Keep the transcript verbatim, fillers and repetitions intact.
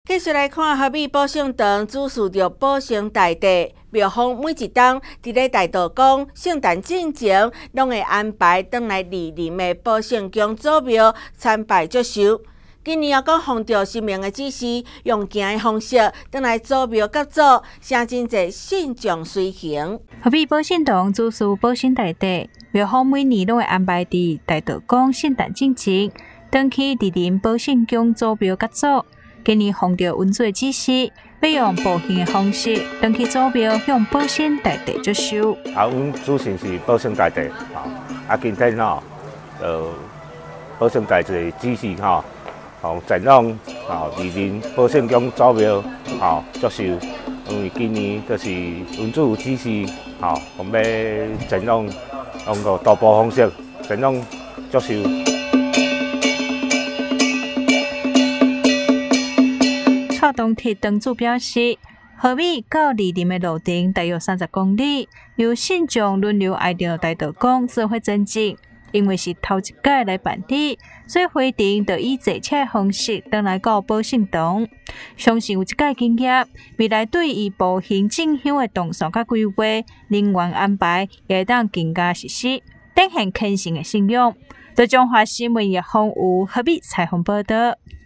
继续来看合美保圣堂主事着保圣大帝，庙方每一冬伫咧大道公圣诞进前，拢会安排转来莅临的保圣宫祖庙参拜祝寿。今年也讲奉着神明的指示，用行的方式转来祖庙甲祖，请真侪信众随行。 合美保圣堂主事保圣大帝，庙方每年拢会安排伫大道公圣诞进前，转去莅临保圣宫祖庙甲祖。今年奉着文主的指示，要用步行的方式，转去祖庙向保圣大帝祝寿。 啊，阮主神是保圣大帝，吼，啊，今天吼，呃，保圣大帝的指示吼，吼，前往吼莅临保圣宫祖庙，吼祝寿。因为今年就是文主有指示，吼，我们要前往用个徒步方式前往祝寿。 蔡东铁堂主表示，合美到莅临的路程大约三十公里，由信众轮流挨着大道公做伙前进。因为是头一届来办理，所以决定就以坐车的方式转来到保圣堂。相信有一届经验，未来对于步行进香的动线甲规划、人员安排，也会当更加实施，展现虔诚的信仰。在中华新闻叶方有合美采访报道。